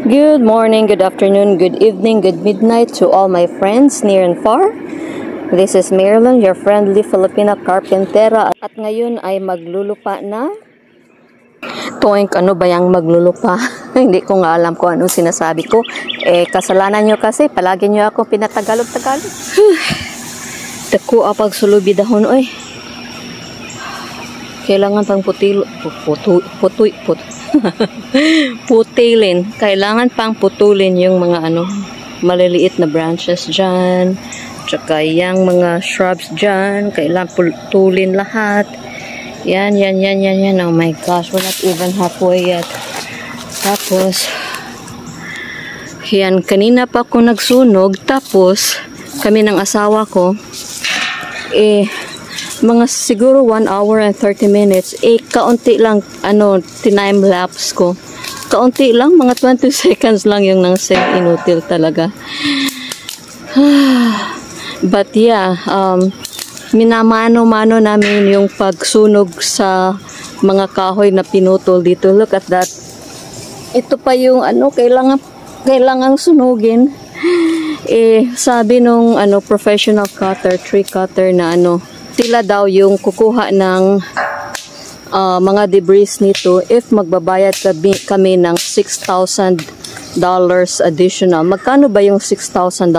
Good morning, good afternoon, good evening, good midnight to all my friends near and far. This is Marilyn, your friendly Filipina carpentera. At ngayon ay maglulupa na. Toink, ano ba yung maglulupa? Hindi ko nga alam kung anong sinasabi ko. Kasalanan nyo kasi, palagi nyo ako pinatagalog-tagalog. Dako apag sulubi dahon, oy. Kailangan pang putilin. Kailangan pang putulin yung mga maliliit na branches dyan. Tsaka yung mga shrubs dyan. Kailangan putulin lahat. Yan. Oh my gosh, we're not even halfway yet. Tapos, yan, kanina pa ako nagsunog. Tapos, kami ng asawa ko, mga siguro 1 hour and 30 minutes, kaunti lang, time lapse ko. Kaunti lang, mga 20 seconds lang yung nang-save, inutil talaga. But yeah, minamano-mano namin yung pagsunog sa mga kahoy na pinutol dito. Look at that. Ito pa yung kailangang sunugin. Sabi nung professional cutter, tree cutter na sila daw yung kukuha ng mga debris nito if magbabayad kami ng $6,000 additional. Magkano ba yung $6,000?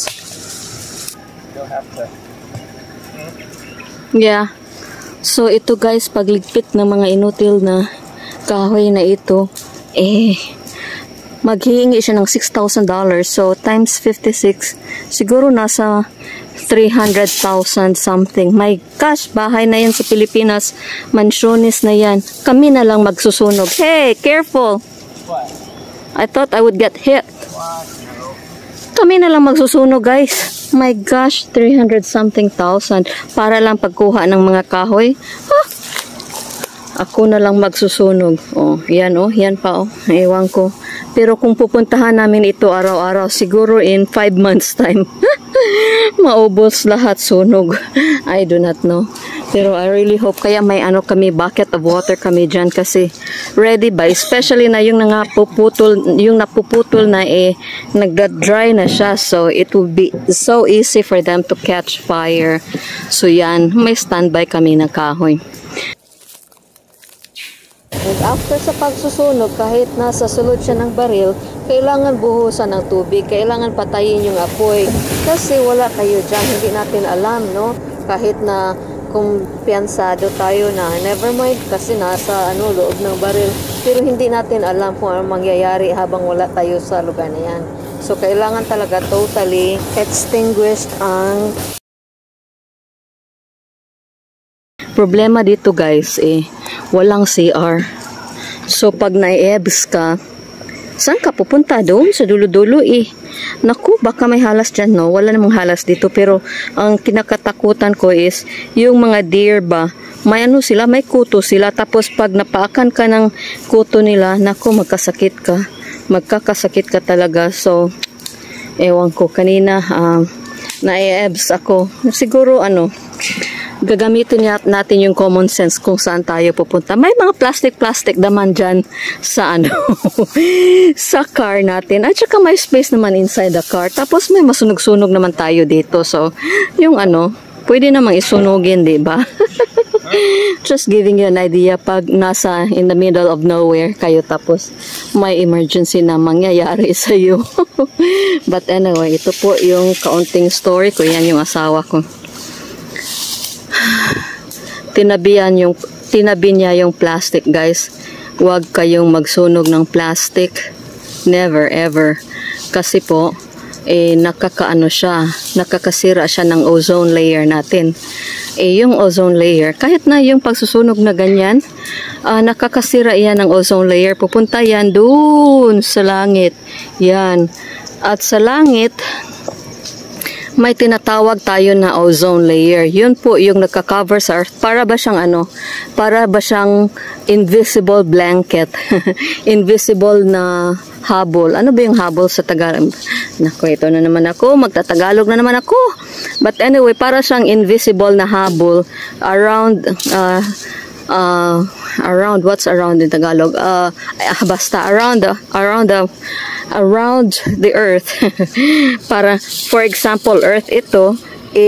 Yeah. So ito guys, pagligpit ng mga inutil na kahoy na ito, maghihingi siya ng $6,000. So times 56, siguro nasa 300,000 something. My gosh, bahay na yan sa Pilipinas. Mansyones na yan. Kami na lang magsusunog. Hey, careful! What? I thought I would get hit. What? No. Kami na lang magsusunog, guys. My gosh, 300 something thousand. Para lang pagkuha ng mga kahoy. Huh? Ako na lang magsusunog. Yan pa. Ewan ko. Pero kung pupuntahan namin ito araw-araw, siguro in 5 months time, maubos lahat sunog. I do not know. Pero I really hope, kaya may kami, bucket of water kami dyan kasi ready ba? Especially na yung napuputol na nagda-dry na siya. So it will be so easy for them to catch fire. So yan, may standby kami na kahoy. And after sa pagsusunog, kahit nasa sulod siya ng baril, kailangan buhusan ng tubig, kailangan patayin yung apoy. Kasi wala kayo dyan, hindi natin alam, no? Kahit na kumpiyansado tayo na, never mind, kasi nasa loob ng baril. Pero hindi natin alam kung ano mangyayari habang wala tayo sa lugar na yan. So, kailangan talaga totally extinguished ang problema dito guys, walang CR. So, pag na-EBS ka, saan ka pupunta? Doon sa dulo-dulo Naku, baka may halas dyan, no? Wala namang halas dito. Pero, ang kinakatakutan ko is, yung mga deer ba, may sila, may kuto sila. Tapos, pag napaakan ka ng kuto nila, naku, magkasakit ka. Magkakasakit ka talaga. So, ewan ko, kanina, na-EBS ako. Siguro, gagamitin natin yung common sense kung saan tayo pupunta. May mga plastic naman dyan sa sa car natin. At saka may space naman inside the car. Tapos may masunog-sunog naman tayo dito. So, yung pwede namang isunugin, diba? Just giving you an idea pag nasa in the middle of nowhere kayo tapos may emergency na mangyayari sa iyo. But anyway, ito po yung kaunting story ko. Yan yung asawa ko. Tinabi niya yung plastic, guys. Huwag kayong magsunog ng plastic. Never ever. Kasi po nakakasira siya ng ozone layer natin. Yung ozone layer, kahit na yung pagsusunog na ganyan, nakakasira yan ng ozone layer. Pupunta yan doon sa langit. Yan. At sa langit, may tinatawag tayo na ozone layer. Yun po yung nagka-cover sa Earth. Para ba siyang invisible blanket. Invisible na habol. Ano ba yung habol sa Tagalog? Naku, ito na naman ako. Magtatagalog na naman ako. But anyway, para siyang invisible na habol around around, what's around in Tagalog, basta around the earth. Para for example, earth ito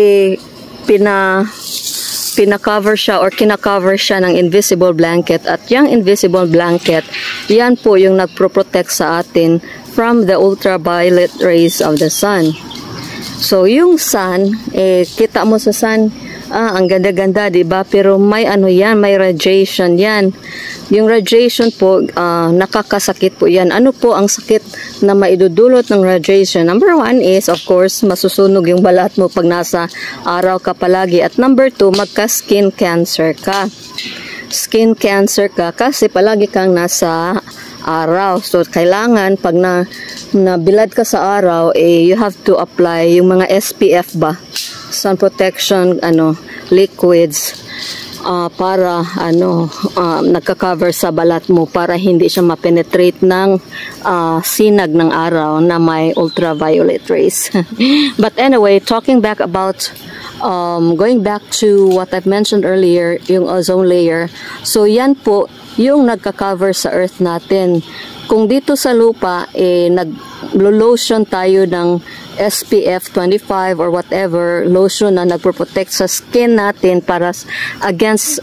pina-cover siya or kina-cover siya ng invisible blanket, at yung invisible blanket, yan po yung nagpro-protect sa atin from the ultraviolet rays of the sun. So yung sun, kita mo sa sun, ang ganda-ganda, diba? Pero may ano yan, may radiation yan. Yung radiation po, nakakasakit po yan. Ano po ang sakit na maidudulot ng radiation? Number 1 is, of course, masusunog yung balat mo pag nasa araw ka palagi. At number 2, magka-skin cancer ka. Skin cancer ka kasi palagi kang nasa araw. So, kailangan pag nabilad ka sa araw, you have to apply yung mga SPF ba? Sun protection, liquids, para, nagka-cover sa balat mo para hindi siya ma-penetrate ng sinag ng araw na may ultraviolet rays. But anyway, talking back about, going back to what I've mentioned earlier, yung ozone layer. So, yan po, yung nagka-cover sa earth natin. Kung dito sa lupa, nag-lotion tayo ng SPF 25 or whatever lotion na nagpo-protect sa skin natin para against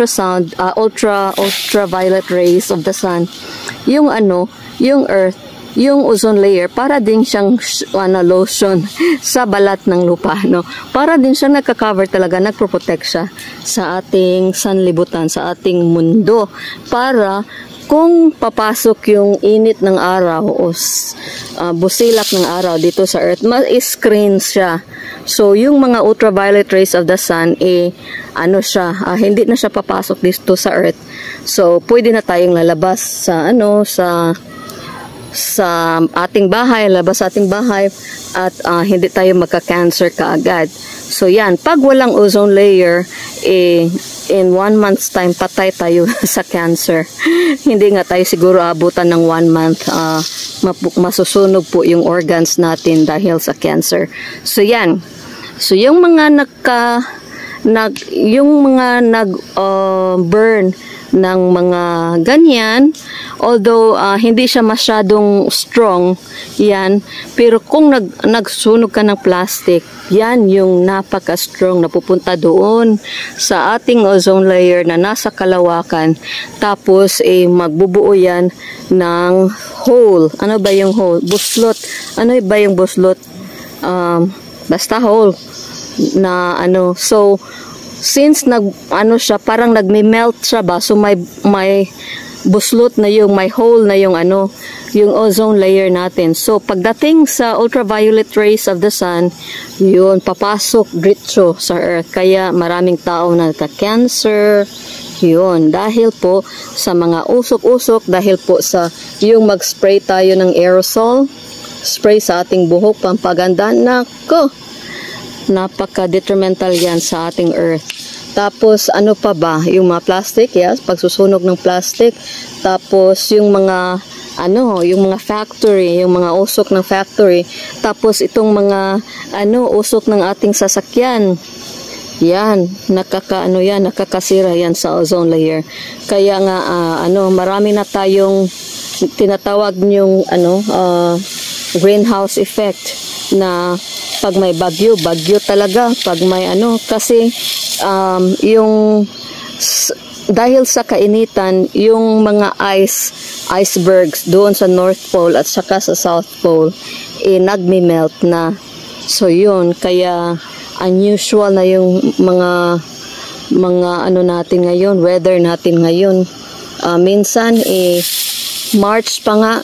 ultraviolet rays of the sun. Yung yung earth, yung ozone layer, para din siyang lotion sa balat ng lupa, no? Para din siyang nagka-cover talaga, nagpo-protect siya sa ating sanlibutan, sa ating mundo, para kung papasok yung init ng araw o busilak ng araw dito sa earth, ma-screen siya. So, yung mga ultraviolet rays of the sun, hindi na siya papasok dito sa earth. So, pwede na tayong lalabas sa ating bahay, labas sa ating bahay, at hindi tayo magka-cancer kaagad. So, yan. Pag walang ozone layer, in 1 month's time, patay tayo sa cancer. Hindi nga tayo siguro abutan ng 1 month. Masusunog po yung organs natin dahil sa cancer. So, yan. So, yung mga burn ng mga ganyan, although hindi siya masyadong strong yan, pero kung nagsunog ka ng plastic, yan yung napaka-strong na pupunta doon sa ating ozone layer na nasa kalawakan, tapos magbubuo yan ng hole. Ano ba yung hole? Buslot. Ano ba yung buslot? Basta hole na so since siya, parang nagme-melt siya ba, so may buslot na yung, may hole na yung yung ozone layer natin. So pagdating sa ultraviolet rays of the sun, yun papasok diretso sa earth. Kaya maraming tao na nagka-cancer, yun, dahil po sa mga usok-usok, dahil po sa yung mag-spray tayo ng aerosol, spray sa ating buhok, pampaganda, nako, napaka-detrimental yan sa ating earth. Tapos, ano pa ba? Yung mga plastic, yes, pagsusunog ng plastic. Tapos, yung mga, yung mga factory, yung mga usok ng factory. Tapos, itong mga, usok ng ating sasakyan. Yan, nakakasira yan sa ozone layer. Kaya nga, marami na tayong tinatawag yung, greenhouse effect, na pag may bagyo talaga, pag may kasi dahil sa kainitan, yung mga icebergs doon sa North Pole at saka sa South Pole, nagme-melt na. So yun, kaya unusual na yung mga natin ngayon, weather natin ngayon. Minsan March pa nga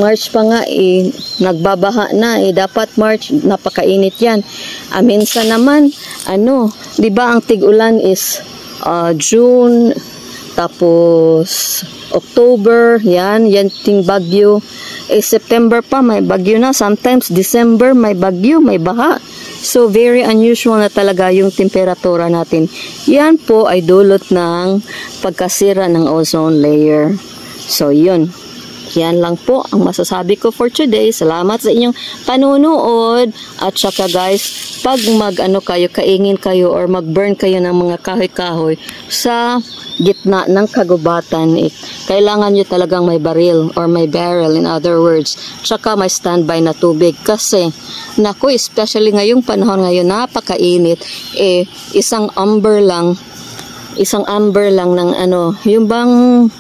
nagbabaha na, dapat March, napakainit yan. Minsan naman, 'di ba ang tig-ulan is June, tapos October, yan ting bagyo. September pa may bagyo na, sometimes December may bagyo, may baha. So very unusual na talaga yung temperatura natin. Yan po ay dulot ng pagkasira ng ozone layer. So yun. yan lang po ang masasabi ko for today. Salamat sa inyong panunood. At saka guys, pag kaingin kayo or mag-burn kayo ng mga kahoy-kahoy sa gitna ng kagubatan, kailangan nyo talagang may baril or may barrel, in other words. Tsaka may standby na tubig. Kasi, naku, especially ngayong panahon ngayon, napakainit. Isang amber lang ng yung bang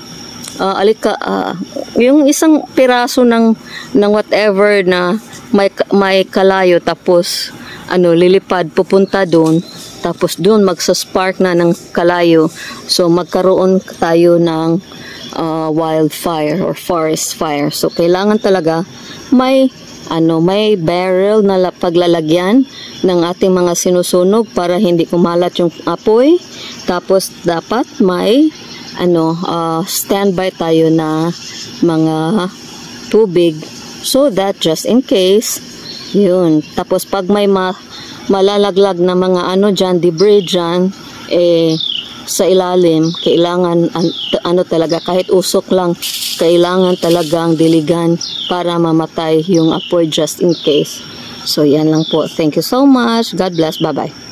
yung isang piraso ng whatever na may kalayo, tapos lilipad pupunta doon, tapos doon magsaspark na ng kalayo, so magkaroon tayo ng wildfire or forest fire. So kailangan talaga may barrel na paglalagyan ng ating mga sinusunog para hindi kumalat yung apoy. Tapos dapat may standby tayo na mga tubig, so that just in case, yun. Tapos pag may malalaglag na mga debris dyan, sa ilalim, kailangan talaga, kahit usok lang, kailangan talagang diligan para mamatay yung apoy just in case. So yan lang po. Thank you so much. God bless. Bye-bye.